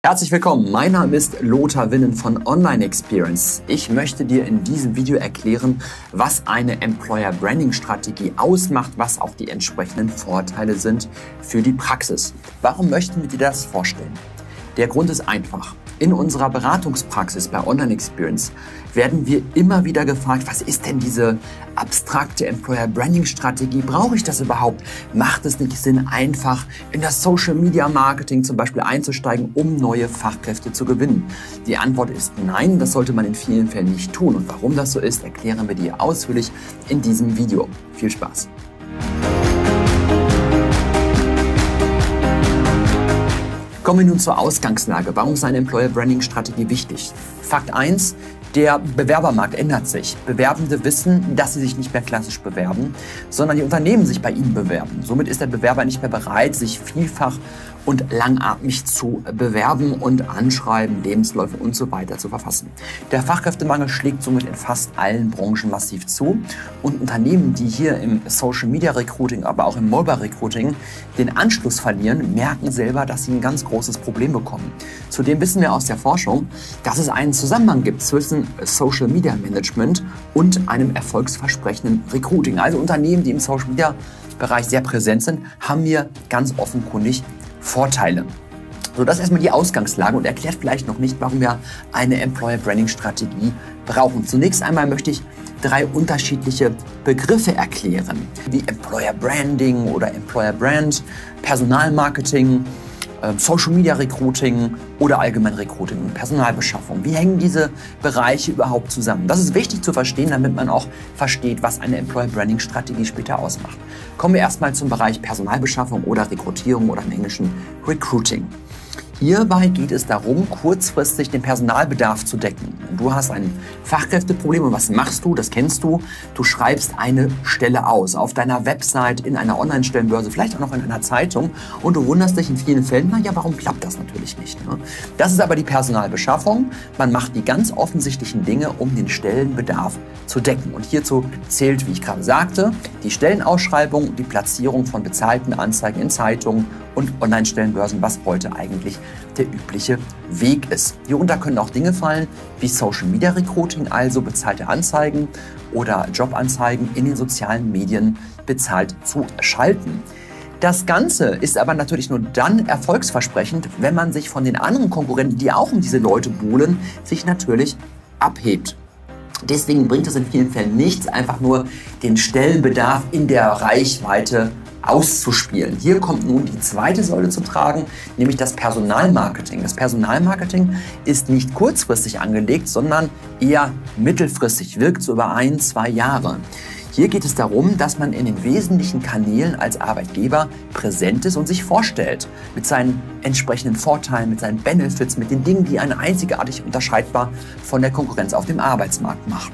Herzlich willkommen, mein Name ist Lothar Winnen von Online Experience. Ich möchte dir in diesem Video erklären, was eine Employer Branding Strategie ausmacht, was auch die entsprechenden Vorteile sind für die Praxis. Warum möchten wir dir das vorstellen? Der Grund ist einfach. In unserer Beratungspraxis bei Online Experience werden wir immer wieder gefragt, was ist denn diese abstrakte Employer Branding Strategie? Brauche ich das überhaupt? Macht es nicht Sinn, einfach in das Social Media Marketing zum Beispiel einzusteigen, um neue Fachkräfte zu gewinnen? Die Antwort ist nein, das sollte man in vielen Fällen nicht tun. Und warum das so ist, erklären wir dir ausführlich in diesem Video. Viel Spaß! Kommen wir nun zur Ausgangslage. Warum ist eine Employer Branding Strategie wichtig? Fakt 1, der Bewerbermarkt ändert sich. Bewerbende wissen, dass sie sich nicht mehr klassisch bewerben, sondern die Unternehmen sich bei ihnen bewerben. Somit ist der Bewerber nicht mehr bereit, sich vielfach und langatmig zu bewerben und Anschreiben, Lebensläufe und so weiter zu verfassen. Der Fachkräftemangel schlägt somit in fast allen Branchen massiv zu und Unternehmen, die hier im Social Media Recruiting, aber auch im Mobile Recruiting den Anschluss verlieren, merken selber, dass sie ein ganz großes Problem bekommen. Zudem wissen wir aus der Forschung, dass es einen Zusammenhang gibt zwischen Social Media Management und einem erfolgsversprechenden Recruiting. Also Unternehmen, die im Social Media Bereich sehr präsent sind, haben hier ganz offenkundig Vorteile. So, das ist erstmal die Ausgangslage und erklärt vielleicht noch nicht, warum wir eine Employer Branding Strategie brauchen. Zunächst einmal möchte ich 3 unterschiedliche Begriffe erklären, wie Employer Branding oder Employer Brand, Personalmarketing, Social Media Recruiting oder allgemein Recruiting und Personalbeschaffung. Wie hängen diese Bereiche überhaupt zusammen? Das ist wichtig zu verstehen, damit man auch versteht, was eine Employer Branding Strategie später ausmacht. Kommen wir erstmal zum Bereich Personalbeschaffung oder Rekrutierung oder im Englischen Recruiting. Hierbei geht es darum, kurzfristig den Personalbedarf zu decken. Du hast ein Fachkräfteproblem und was machst du? Das kennst du. Du schreibst eine Stelle aus auf deiner Website, in einer Online-Stellenbörse, vielleicht auch noch in einer Zeitung und du wunderst dich in vielen Fällen, naja, warum klappt das natürlich nicht? Ne? Das ist aber die Personalbeschaffung. Man macht die ganz offensichtlichen Dinge, um den Stellenbedarf zu decken. Und hierzu zählt, wie ich gerade sagte, die Stellenausschreibung, die Platzierung von bezahlten Anzeigen in Zeitungen und Online-Stellenbörsen, was heute eigentlich der übliche Weg ist. Hierunter können auch Dinge fallen wie Social Media Recruiting, also bezahlte Anzeigen oder Jobanzeigen in den sozialen Medien bezahlt zu schalten. Das Ganze ist aber natürlich nur dann erfolgsversprechend, wenn man sich von den anderen Konkurrenten, die auch um diese Leute buhlen, sich natürlich abhebt. Deswegen bringt es in vielen Fällen nichts, einfach nur den Stellenbedarf in der Reichweite auszuspielen. Hier kommt nun die zweite Säule zum Tragen, nämlich das Personalmarketing. Das Personalmarketing ist nicht kurzfristig angelegt, sondern eher mittelfristig, wirkt so über 1-2 Jahre. Hier geht es darum, dass man in den wesentlichen Kanälen als Arbeitgeber präsent ist und sich vorstellt mit seinen entsprechenden Vorteilen, mit seinen Benefits, mit den Dingen, die einen einzigartig unterscheidbar von der Konkurrenz auf dem Arbeitsmarkt macht.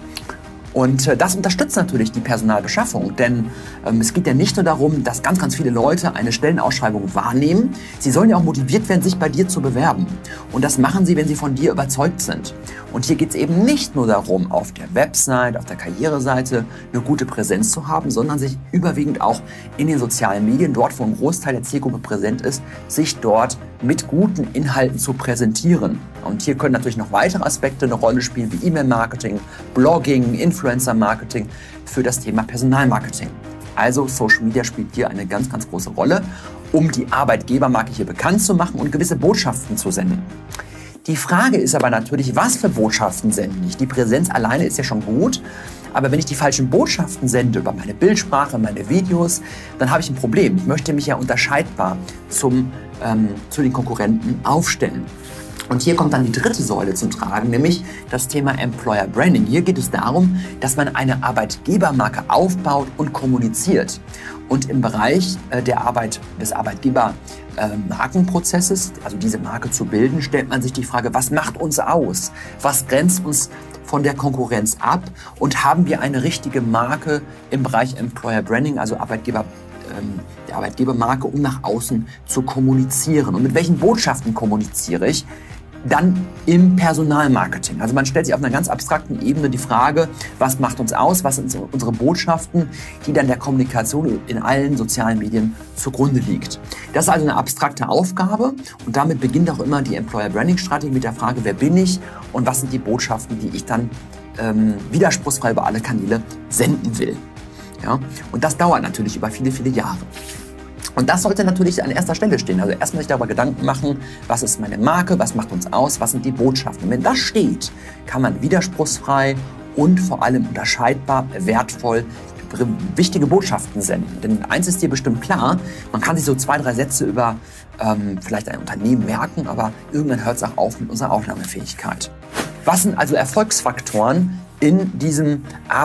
Und das unterstützt natürlich die Personalbeschaffung, denn es geht ja nicht nur darum, dass ganz viele Leute eine Stellenausschreibung wahrnehmen. Sie sollen ja auch motiviert werden, sich bei dir zu bewerben. Und das machen sie, wenn sie von dir überzeugt sind. Und hier geht es eben nicht nur darum, auf der Website, auf der Karriereseite eine gute Präsenz zu haben, sondern sich überwiegend auch in den sozialen Medien, dort wo ein Großteil der Zielgruppe präsent ist, sich dort mit guten Inhalten zu präsentieren. Und hier können natürlich noch weitere Aspekte eine Rolle spielen, wie E-Mail-Marketing, Blogging, Influencer-Marketing für das Thema Personalmarketing. Also Social Media spielt hier eine ganz große Rolle, um die Arbeitgebermarke hier bekannt zu machen und gewisse Botschaften zu senden. Die Frage ist aber natürlich, was für Botschaften sende ich? Die Präsenz alleine ist ja schon gut, aber wenn ich die falschen Botschaften sende über meine Bildsprache, meine Videos, dann habe ich ein Problem. Ich möchte mich ja unterscheidbar zu den Konkurrenten aufstellen. Und hier kommt dann die dritte Säule zum Tragen, nämlich das Thema Employer Branding. Hier geht es darum, dass man eine Arbeitgebermarke aufbaut und kommuniziert. Und im Bereich des Arbeitgebermarkenprozesses, also diese Marke zu bilden, stellt man sich die Frage, was macht uns aus? Was grenzt uns von der Konkurrenz ab? Und haben wir eine richtige Marke im Bereich Employer Branding, also der Arbeitgebermarke, um nach außen zu kommunizieren? Und mit welchen Botschaften kommuniziere ich? Dann im Personalmarketing. Also man stellt sich auf einer ganz abstrakten Ebene die Frage, was macht uns aus, was sind unsere Botschaften, die dann der Kommunikation in allen sozialen Medien zugrunde liegt. Das ist also eine abstrakte Aufgabe und damit beginnt auch immer die Employer Branding Strategie mit der Frage, wer bin ich und was sind die Botschaften, die ich dann widerspruchsfrei über alle Kanäle senden will. Ja? Und das dauert natürlich über viele, viele Jahre. Und das sollte natürlich an erster Stelle stehen. Also erstmal sich darüber Gedanken machen, was ist meine Marke, was macht uns aus, was sind die Botschaften. Und wenn das steht, kann man widerspruchsfrei und vor allem unterscheidbar, wertvoll wichtige Botschaften senden. Denn eins ist dir bestimmt klar, man kann sich so 2, 3 Sätze über vielleicht ein Unternehmen merken, aber irgendwann hört es auch auf mit unserer Aufnahmefähigkeit. Was sind also Erfolgsfaktoren in diesem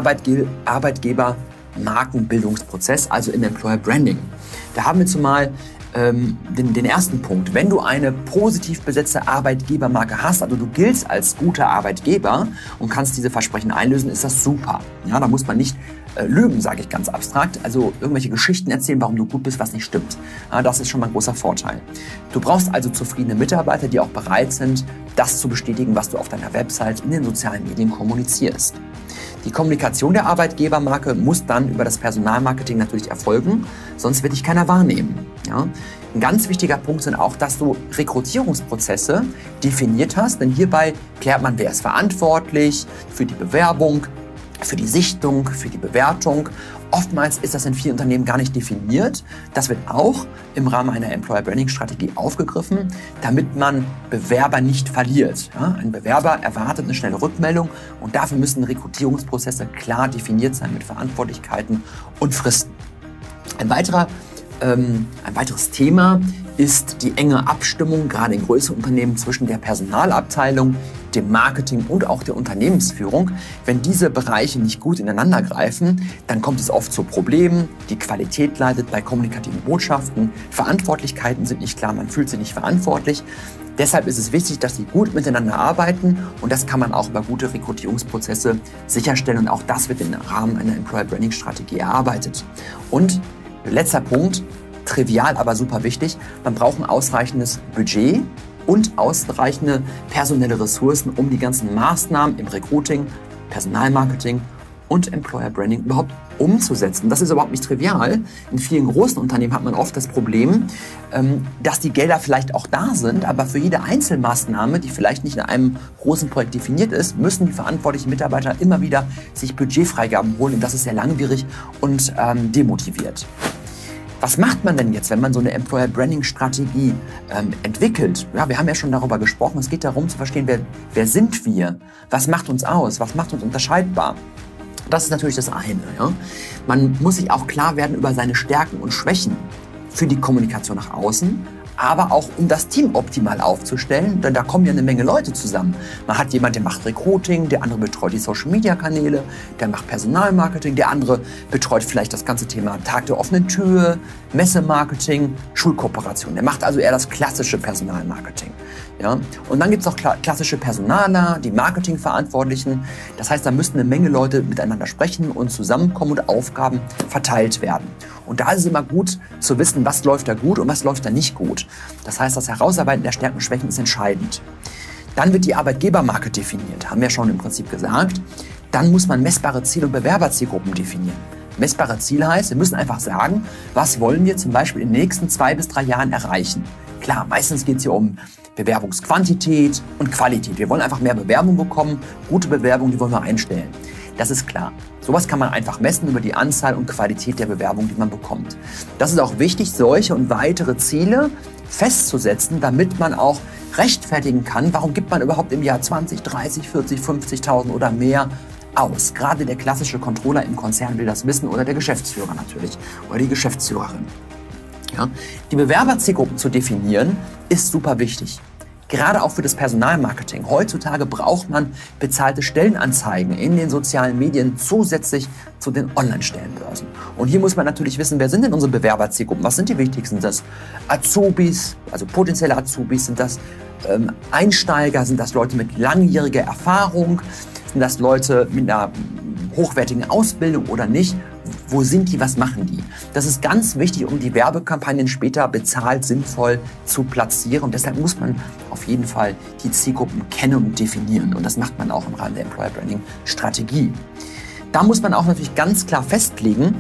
Arbeitgeber-Markenbildungsprozess, also im Employer Branding? Da haben wir zumal den ersten Punkt. Wenn du eine positiv besetzte Arbeitgebermarke hast, also du giltst als guter Arbeitgeber und kannst diese Versprechen einlösen, ist das super. Ja, da muss man nicht lügen, sage ich ganz abstrakt, also irgendwelche Geschichten erzählen, warum du gut bist, was nicht stimmt. Ja, das ist schon mal ein großer Vorteil. Du brauchst also zufriedene Mitarbeiter, die auch bereit sind, das zu bestätigen, was du auf deiner Website in den sozialen Medien kommunizierst. Die Kommunikation der Arbeitgebermarke muss dann über das Personalmarketing natürlich erfolgen, sonst wird dich keiner wahrnehmen. Ja? Ein ganz wichtiger Punkt sind auch, dass du Rekrutierungsprozesse definiert hast, denn hierbei klärt man, wer ist verantwortlich für die Bewerbung, für die Sichtung, für die Bewertung. Oftmals ist das in vielen Unternehmen gar nicht definiert. Das wird auch im Rahmen einer Employer Branding Strategie aufgegriffen, damit man Bewerber nicht verliert. Ja, ein Bewerber erwartet eine schnelle Rückmeldung und dafür müssen Rekrutierungsprozesse klar definiert sein mit Verantwortlichkeiten und Fristen. Ein weiteres Thema ist die enge Abstimmung, gerade in größeren Unternehmen, zwischen der Personalabteilung, dem Marketing und auch der Unternehmensführung. Wenn diese Bereiche nicht gut ineinander greifen, dann kommt es oft zu Problemen. Die Qualität leidet bei kommunikativen Botschaften. Verantwortlichkeiten sind nicht klar, man fühlt sich nicht verantwortlich. Deshalb ist es wichtig, dass sie gut miteinander arbeiten und das kann man auch über gute Rekrutierungsprozesse sicherstellen und auch das wird im Rahmen einer Employer Branding Strategie erarbeitet. Und letzter Punkt, trivial, aber super wichtig, man braucht ein ausreichendes Budget und ausreichende personelle Ressourcen, um die ganzen Maßnahmen im Recruiting, Personalmarketing und Employer Branding überhaupt umzusetzen. Das ist überhaupt nicht trivial. In vielen großen Unternehmen hat man oft das Problem, dass die Gelder vielleicht auch da sind, aber für jede Einzelmaßnahme, die vielleicht nicht in einem großen Projekt definiert ist, müssen die verantwortlichen Mitarbeiter immer wieder sich Budgetfreigaben holen und das ist sehr langwierig und demotiviert. Was macht man denn jetzt, wenn man so eine Employer Branding Strategie entwickelt? Ja, wir haben ja schon darüber gesprochen. Es geht darum zu verstehen, wer sind wir? Was macht uns aus? Was macht uns unterscheidbar? Das ist natürlich das eine. Ja? Man muss sich auch klar werden über seine Stärken und Schwächen für die Kommunikation nach außen, aber auch um das Team optimal aufzustellen, denn da kommen ja eine Menge Leute zusammen. Man hat jemanden, der macht Recruiting, der andere betreut die Social-Media-Kanäle, der macht Personalmarketing, der andere betreut vielleicht das ganze Thema Tag der offenen Tür, Messemarketing, Schulkooperation. Der macht also eher das klassische Personalmarketing. Ja? Und dann gibt es auch klassische Personaler, die Marketingverantwortlichen. Das heißt, da müssten eine Menge Leute miteinander sprechen und zusammenkommen und Aufgaben verteilt werden. Und da ist es immer gut zu wissen, was läuft da gut und was läuft da nicht gut. Das heißt, das Herausarbeiten der Stärken und Schwächen ist entscheidend. Dann wird die Arbeitgebermarke definiert, haben wir schon im Prinzip gesagt. Dann muss man messbare Ziel- und Bewerberzielgruppen definieren. Messbare Ziel heißt, wir müssen einfach sagen, was wollen wir zum Beispiel in den nächsten 2 bis 3 Jahren erreichen. Klar, meistens geht es hier um Bewerbungsquantität und Qualität. Wir wollen einfach mehr Bewerbungen bekommen, gute Bewerbungen, die wollen wir einstellen. Das ist klar. Sowas kann man einfach messen über die Anzahl und Qualität der Bewerbung, die man bekommt. Das ist auch wichtig, solche und weitere Ziele festzusetzen, damit man auch rechtfertigen kann, warum gibt man überhaupt im Jahr 20, 30, 40, 50.000 oder mehr aus. Gerade der klassische Controller im Konzern will das wissen oder der Geschäftsführer natürlich oder die Geschäftsführerin. Ja? Die Bewerberzielgruppen zu definieren ist super wichtig. Gerade auch für das Personalmarketing. Heutzutage braucht man bezahlte Stellenanzeigen in den sozialen Medien zusätzlich zu den Online-Stellenbörsen. Und hier muss man natürlich wissen, wer sind denn unsere Bewerberzielgruppen? Was sind die wichtigsten? Sind das Azubis, also potenzielle Azubis? Sind das Einsteiger? Sind das Leute mit langjähriger Erfahrung? Sind das Leute mit einer hochwertigen Ausbildung oder nicht? Wo sind die? Was machen die? Das ist ganz wichtig, um die Werbekampagnen später bezahlt, sinnvoll zu platzieren. Und deshalb muss man auf jeden Fall die Zielgruppen kennen und definieren. Und das macht man auch im Rahmen der Employer Branding Strategie. Da muss man auch natürlich ganz klar festlegen,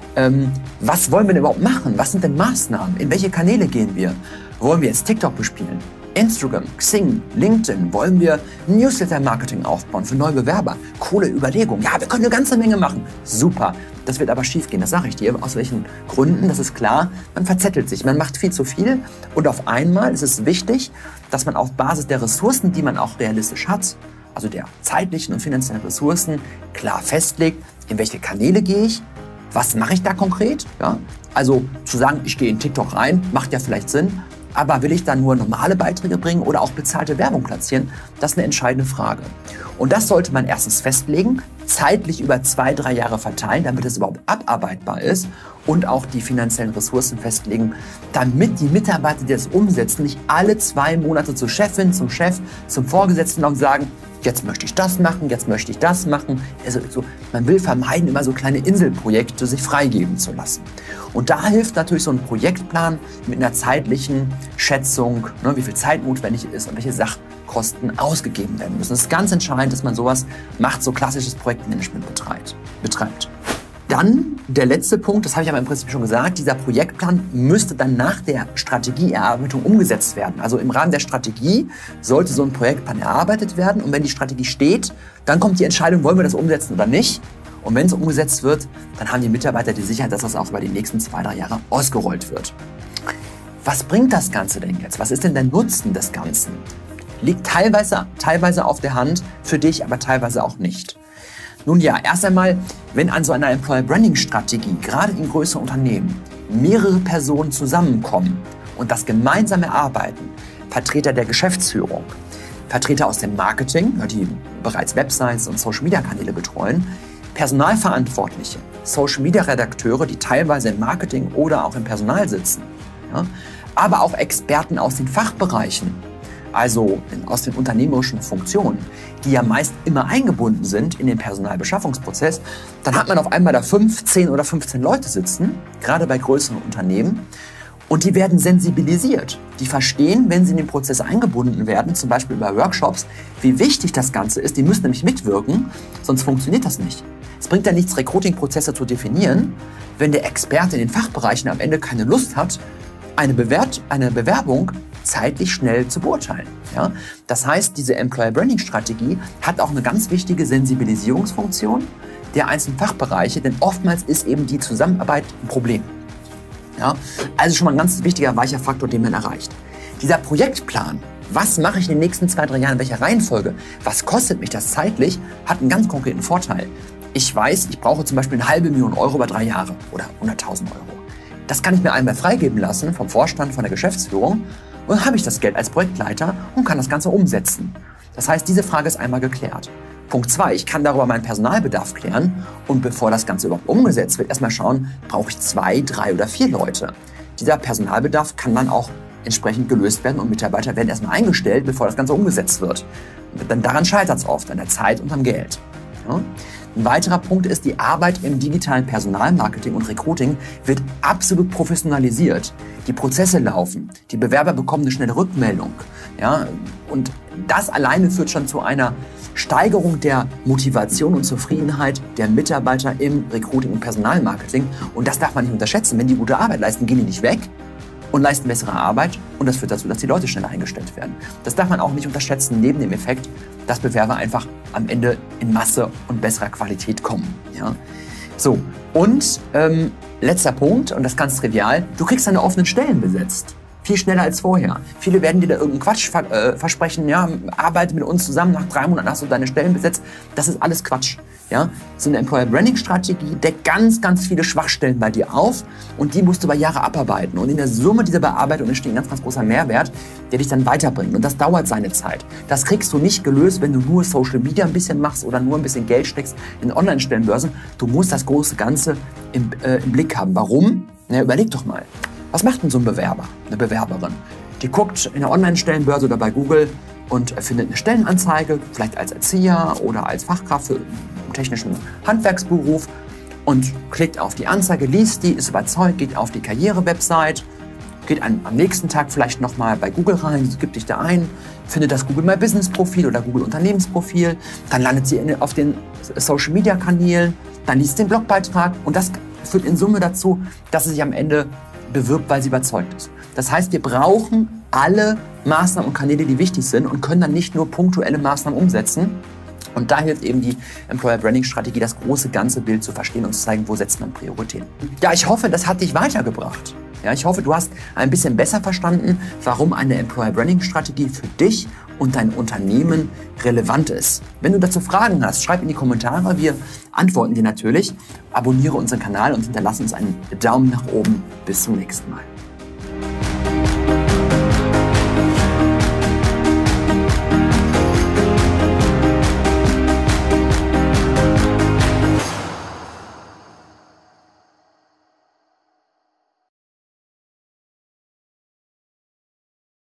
was wollen wir denn überhaupt machen? Was sind denn Maßnahmen? In welche Kanäle gehen wir? Wollen wir jetzt TikTok bespielen? Instagram, Xing, LinkedIn, wollen wir Newsletter-Marketing aufbauen für neue Bewerber? Coole Überlegung. Ja, wir können eine ganze Menge machen. Super. Das wird aber schief gehen, das sage ich dir. Aus welchen Gründen? Das ist klar. Man verzettelt sich, man macht viel zu viel. Und auf einmal ist es wichtig, dass man auf Basis der Ressourcen, die man auch realistisch hat, also der zeitlichen und finanziellen Ressourcen, klar festlegt, in welche Kanäle gehe ich, was mache ich da konkret. Ja? Also zu sagen, ich gehe in TikTok rein, macht ja vielleicht Sinn. Aber will ich dann nur normale Beiträge bringen oder auch bezahlte Werbung platzieren? Das ist eine entscheidende Frage. Und das sollte man erstens festlegen, zeitlich über 2-3 Jahre verteilen, damit es überhaupt abarbeitbar ist und auch die finanziellen Ressourcen festlegen, damit die Mitarbeiter, die das umsetzen, nicht alle 2 Monate zur Chefin, zum Chef, zum Vorgesetzten noch sagen, jetzt möchte ich das machen, jetzt möchte ich das machen. Also man will vermeiden, immer so kleine Inselprojekte sich freigeben zu lassen. Und da hilft natürlich so ein Projektplan mit einer zeitlichen Schätzung, ne, wie viel Zeit notwendig ist und welche Sachkosten ausgegeben werden müssen. Es ist ganz entscheidend, dass man sowas macht, so klassisches Projektmanagement betreibt. Dann der letzte Punkt, das habe ich aber im Prinzip schon gesagt, dieser Projektplan müsste dann nach der Strategieerarbeitung umgesetzt werden. Also im Rahmen der Strategie sollte so ein Projektplan erarbeitet werden und wenn die Strategie steht, dann kommt die Entscheidung, wollen wir das umsetzen oder nicht. Und wenn es umgesetzt wird, dann haben die Mitarbeiter die Sicherheit, dass das auch über die nächsten 2-3 Jahre ausgerollt wird. Was bringt das Ganze denn jetzt? Was ist denn der Nutzen des Ganzen? Liegt teilweise auf der Hand, für dich aber teilweise auch nicht. Nun ja, erst einmal, wenn an so einer Employer Branding Strategie, gerade in größeren Unternehmen, mehrere Personen zusammenkommen und das gemeinsam erarbeiten, Vertreter der Geschäftsführung, Vertreter aus dem Marketing, die bereits Websites und Social Media Kanäle betreuen, Personalverantwortliche, Social Media Redakteure, die teilweise im Marketing oder auch im Personal sitzen, ja, aber auch Experten aus den Fachbereichen, also aus den unternehmerischen Funktionen, die ja meist immer eingebunden sind in den Personalbeschaffungsprozess, dann hat man auf einmal da 10 oder 15 Leute sitzen, gerade bei größeren Unternehmen, und die werden sensibilisiert. Die verstehen, wenn sie in den Prozess eingebunden werden, zum Beispiel über Workshops, wie wichtig das Ganze ist. Die müssen nämlich mitwirken, sonst funktioniert das nicht. Es bringt ja nichts, Recruiting-Prozesse zu definieren, wenn der Experte in den Fachbereichen am Ende keine Lust hat, eine Bewerbung zeitlich schnell zu beurteilen. Ja? Das heißt, diese Employer Branding Strategie hat auch eine ganz wichtige Sensibilisierungsfunktion der einzelnen Fachbereiche, denn oftmals ist eben die Zusammenarbeit ein Problem. Ja? Also schon mal ein ganz wichtiger, weicher Faktor, den man erreicht. Dieser Projektplan, was mache ich in den nächsten 2-3 Jahren, in welcher Reihenfolge, was kostet mich das zeitlich, hat einen ganz konkreten Vorteil. Ich weiß, ich brauche zum Beispiel 500.000 Euro über 3 Jahre oder 100.000 Euro. Das kann ich mir einmal freigeben lassen vom Vorstand, von der Geschäftsführung und dann habe ich das Geld als Projektleiter und kann das Ganze umsetzen. Das heißt, diese Frage ist einmal geklärt. Punkt 2, ich kann darüber meinen Personalbedarf klären und bevor das Ganze überhaupt umgesetzt wird, erstmal schauen, brauche ich 2, 3 oder 4 Leute. Dieser Personalbedarf kann dann auch entsprechend gelöst werden und Mitarbeiter werden erstmal eingestellt, bevor das Ganze umgesetzt wird. Denn daran scheitert es oft, an der Zeit und am Geld. Ja? Ein weiterer Punkt ist, die Arbeit im digitalen Personalmarketing und Recruiting wird absolut professionalisiert. Die Prozesse laufen, die Bewerber bekommen eine schnelle Rückmeldung. Ja? Und das alleine führt schon zu einer Steigerung der Motivation und Zufriedenheit der Mitarbeiter im Recruiting und Personalmarketing. Und das darf man nicht unterschätzen. Wenn die gute Arbeit leisten, gehen die nicht weg und leisten bessere Arbeit. Und das führt dazu, dass die Leute schneller eingestellt werden. Das darf man auch nicht unterschätzen, neben dem Effekt, dass Bewerber einfach am Ende in Masse und besserer Qualität kommen. Ja? So, und letzter Punkt, und das ist ganz trivial, du kriegst deine offenen Stellen besetzt. Viel schneller als vorher. Viele werden dir da irgendeinen Quatsch versprechen, ja, arbeite mit uns zusammen, nach 3 Monaten hast du deine Stellen besetzt. Das ist alles Quatsch. Ja? So eine Employer Branding Strategie deckt ganz, ganz viele Schwachstellen bei dir auf und die musst du über Jahre abarbeiten. Und in der Summe dieser Bearbeitung entsteht ein ganz, ganz großer Mehrwert, der dich dann weiterbringt. Und das dauert seine Zeit. Das kriegst du nicht gelöst, wenn du nur Social Media ein bisschen machst oder nur ein bisschen Geld steckst in Online-Stellenbörsen. Du musst das große Ganze im Blick haben. Warum? Na, überleg doch mal. Was macht denn so ein Bewerber, eine Bewerberin? Die guckt in der Online-Stellenbörse oder bei Google und findet eine Stellenanzeige, vielleicht als Erzieher oder als Fachkraft für einen technischen Handwerksberuf. Und und klickt auf die Anzeige, liest die, ist überzeugt, geht auf die Karriere-Website, geht am nächsten Tag vielleicht nochmal bei Google rein, gibt dich da ein, findet das Google My Business Profil oder Google Unternehmensprofil, dann landet sie auf den Social Media Kanälen, dann liest den Blogbeitrag und das führt in Summe dazu, dass sie sich am Ende bewirbt, weil sie überzeugt ist. Das heißt, wir brauchen alle Maßnahmen und Kanäle, die wichtig sind und können dann nicht nur punktuelle Maßnahmen umsetzen. Und da hilft eben die Employer Branding Strategie, das große ganze Bild zu verstehen und zu zeigen, wo setzt man Prioritäten. Ja, ich hoffe, das hat dich weitergebracht. Ja, ich hoffe, du hast ein bisschen besser verstanden, warum eine Employer Branding Strategie für dich und dein Unternehmen relevant ist. Wenn du dazu Fragen hast, schreib in die Kommentare. Wir antworten dir natürlich. Abonniere unseren Kanal und hinterlasse uns einen Daumen nach oben. Bis zum nächsten Mal.